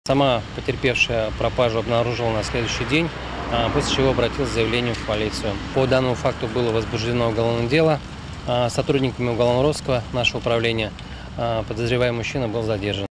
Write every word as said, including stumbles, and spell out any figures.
Сама потерпевшая пропажу обнаружила на следующий день, после чего обратилась с заявлением в полицию. По данному факту было возбуждено уголовное дело. Сотрудниками уголовно-розыского нашего управления подозреваемый мужчина был задержан.